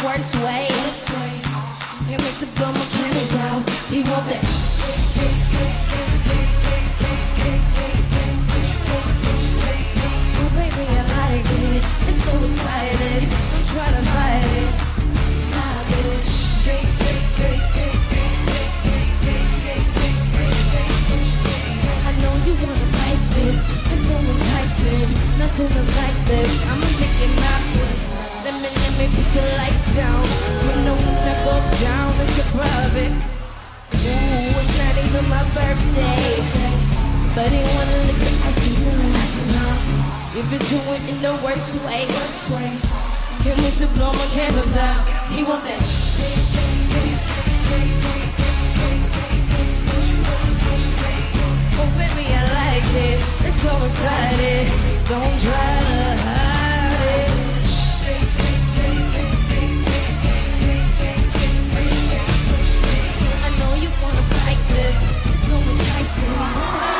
worst way. Can't wait to blow my candles out. He want that. Oh baby, I like it. It's so excited. Don't try to hide it. I know you wanna like this. It's so enticing. Nothing is like this. I'ma make it happen. Let me put the lights down. When I go down, it's above it. Ooh, it's not even my birthday, but he wanna lick the icing now. Give it to it in the worst way. Can't wait to blow my candles out. He want that. Oh baby, I like it. It's so excited. Don't try to hide it. I know you wanna fight this. It's so enticing.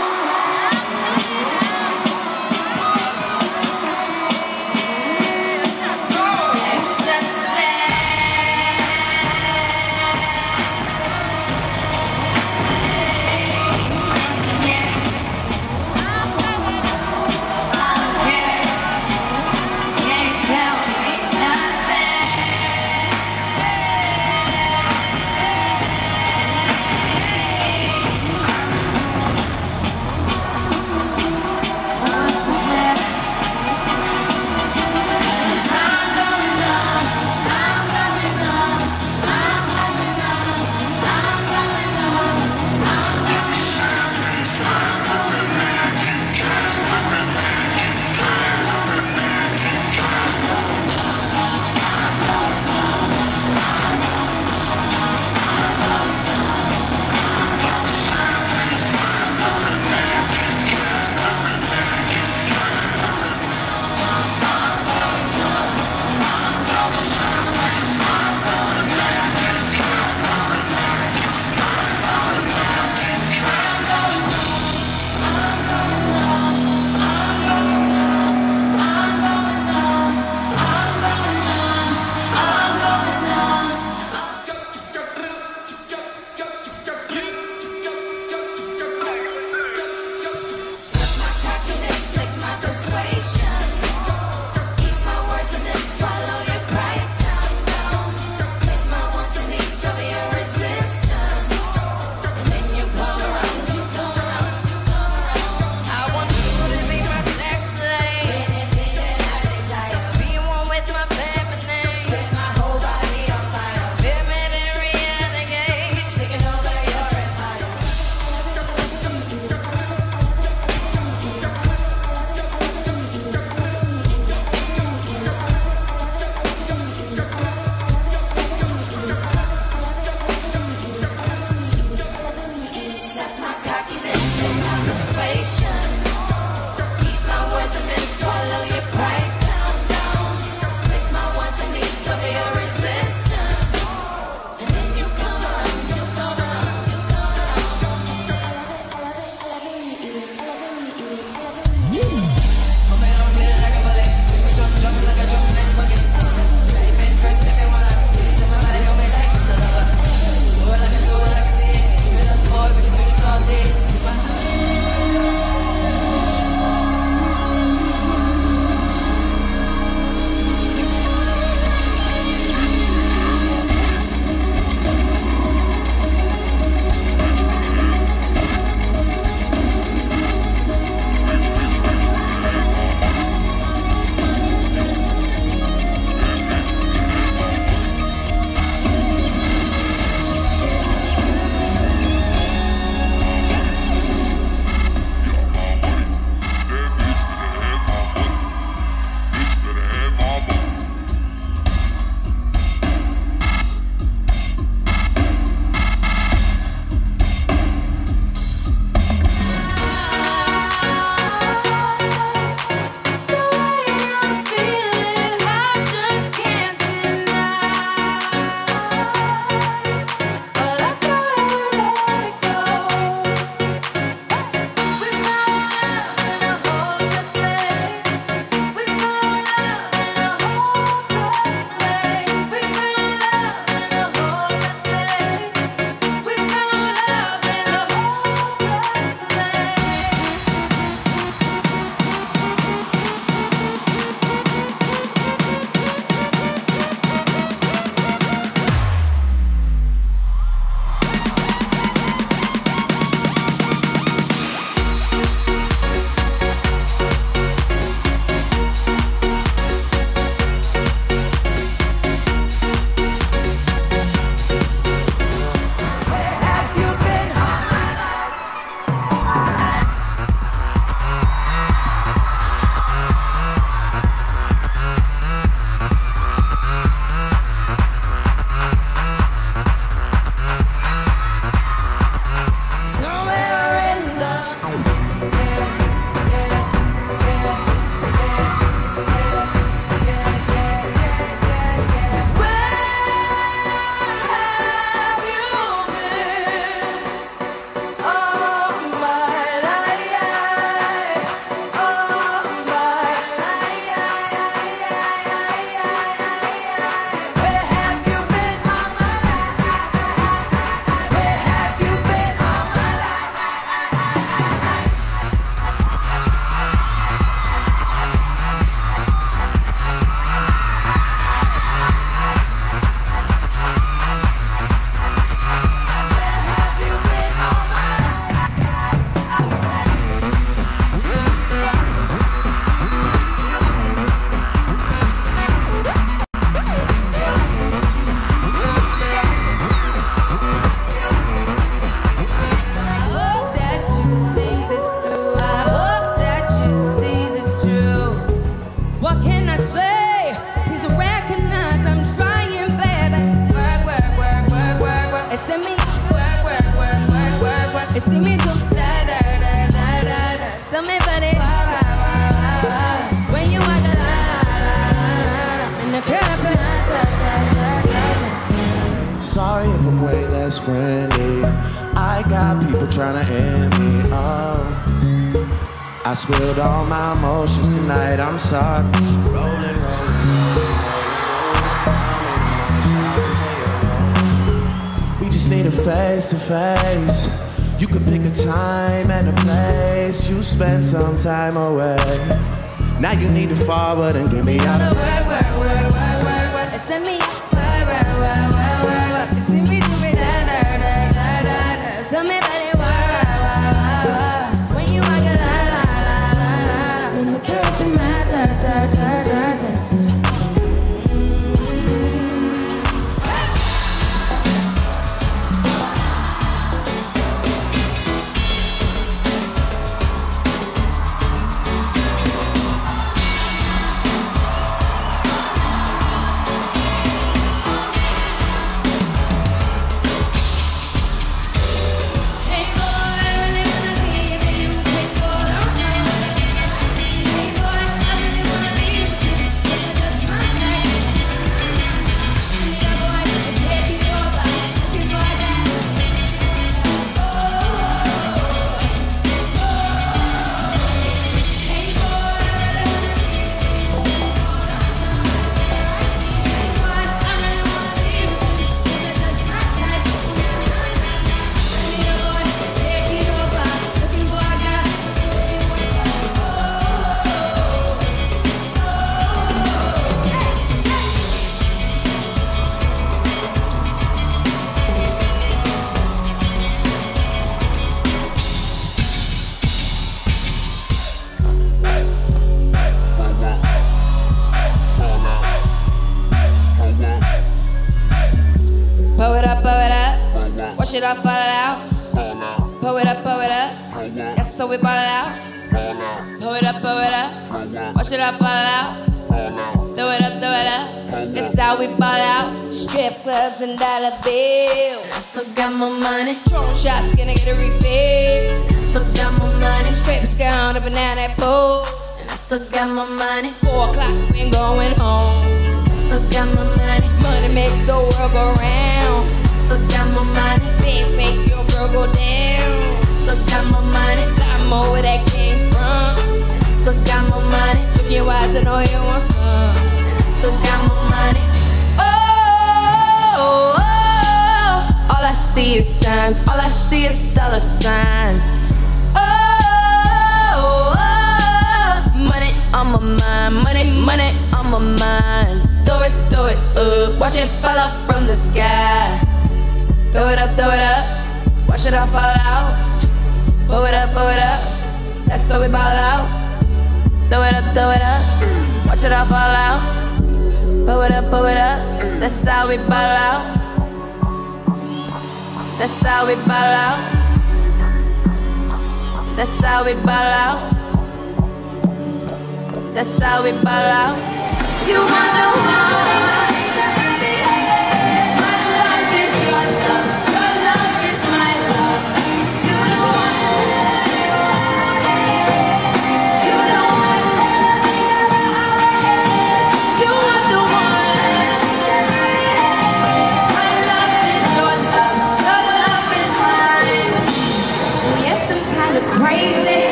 if I'm way less friendly. I got people trying to end me. Oh, I spilled all my emotions tonight. I'm sorry. Rolling, rolling. We just need a face to face. You could pick a time and a place. You spend some time away. Now you need to forward and give me all the word. Send me word. See me do me da. Send me that word. When you walk a la. When the curve in my turn. Wash it off, fall it out. Pull it up. That's so we ball it out. Pull it up. Wash it off, fall it out. Throw it up. That's how we ball out. Strip clubs and dollar bills. I still got my money. Drone shots, gonna get a refill. I still got my money. Strips gone up and down that pole. And I still got my money. 4 o'clock, we ain't going home. I still got my money. Money make the world go round. Still got my money. Things make your girl go down. Still got my money. Got more where that came from. Still got my money. Look your eyes and know you want some. Still got my money. Oh. All I see is signs. All I see is dollar signs. Oh. Money on my mind. Money on my mind. Throw it up. Watch it fall off from the sky. Throw it up. Wash it off, fall out. Pull it up. That's how we ball out. Throw it up. Watch it off, fall out. Pull it up. That's how we ball out. That's how we ball out. That's how we ball out. That's how we ball out. You wanna walk?